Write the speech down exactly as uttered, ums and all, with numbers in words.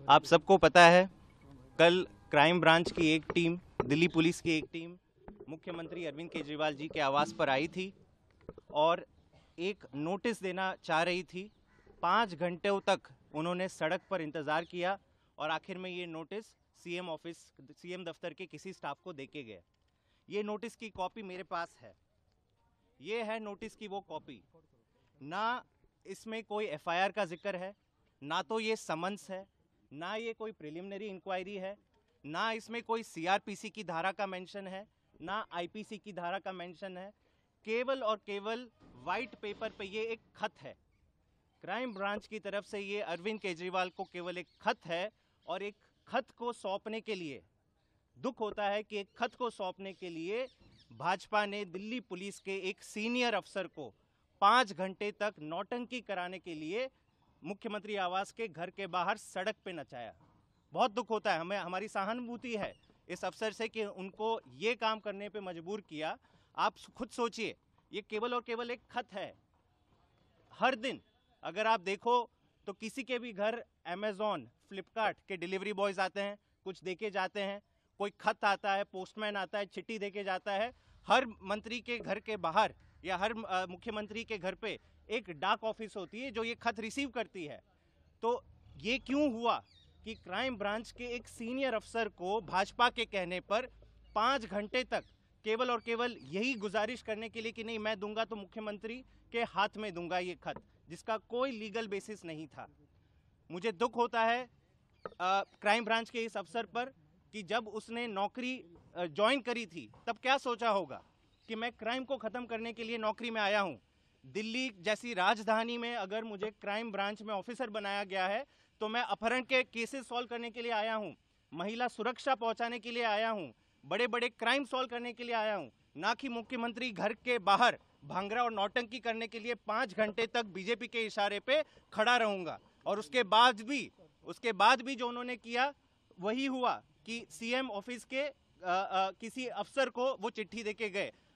आप सबको पता है, कल क्राइम ब्रांच की एक टीम, दिल्ली पुलिस की एक टीम मुख्यमंत्री अरविंद केजरीवाल जी के आवास पर आई थी और एक नोटिस देना चाह रही थी। पाँच घंटों तक उन्होंने सड़क पर इंतज़ार किया और आखिर में ये नोटिस सीएम ऑफिस, सीएम दफ्तर के किसी स्टाफ को देके गए। ये नोटिस की कॉपी मेरे पास है। ये है नोटिस की वो कॉपी। ना इसमें कोई एफआईआर का जिक्र है, ना तो ये समन्स है, ना ये कोई प्रिलिमिनरी इंक्वायरी है, ना इसमें कोई सीआरपीसी की धारा का मेंशन है, ना आईपीसी की धारा का मेंशन है। केवल और केवल वाइट पेपर पे ये एक खत है। क्राइम ब्रांच की तरफ से ये अरविंद केजरीवाल को केवल एक खत है और एक खत को सौंपने के लिए दुख होता है कि एक खत को सौंपने के लिए भाजपा ने दिल्ली पुलिस के एक सीनियर अफसर को पाँच घंटे तक नौटंकी कराने के लिए मुख्यमंत्री आवास के घर के बाहर सड़क पे नचाया। बहुत दुख होता है, हमें हमारी सहानुभूति है इस अफसर से कि उनको ये काम करने पे मजबूर किया। आप खुद सोचिए, ये केवल और केवल एक खत है। हर दिन अगर आप देखो तो किसी के भी घर अमेजॉन, फ्लिपकार्ट के डिलीवरी बॉयज आते हैं, कुछ देके जाते हैं, कोई खत आता है, पोस्टमैन आता है, चिट्ठी देके जाता है। हर मंत्री के घर के बाहर या हर मुख्यमंत्री के घर पे एक डाक ऑफिस होती है जो ये खत रिसीव करती है। तो ये क्यों हुआ कि क्राइम ब्रांच के एक सीनियर अफसर को भाजपा के कहने पर पाँच घंटे तक केवल और केवल यही गुजारिश करने के लिए कि नहीं मैं दूंगा तो मुख्यमंत्री के हाथ में दूंगा ये खत, जिसका कोई लीगल बेसिस नहीं था। मुझे दुख होता है आ, क्राइम ब्रांच के इस अफसर पर कि जब उसने नौकरी ज्वाइन करी थी तब क्या सोचा होगा कि मैं क्राइम को ख़त्म करने के लिए नौकरी में आया हूँ। दिल्ली जैसी राजधानी में अगर मुझे क्राइम ब्रांच में ऑफिसर बनाया गया है तो मैं अपहरण के केसेस सॉल्व करने के लिए आया हूँ, महिला सुरक्षा पहुँचाने के लिए आया हूँ, बड़े बड़े क्राइम सॉल्व करने के लिए आया हूँ, ना कि मुख्यमंत्री घर के बाहर भांगड़ा और नौटंकी करने के लिए पाँच घंटे तक बीजेपी के इशारे पे खड़ा रहूँगा। और उसके बाद भी उसके बाद भी जो उन्होंने किया वही हुआ कि सीएम ऑफिस के आ, आ, किसी अफसर को वो चिट्ठी देके गए।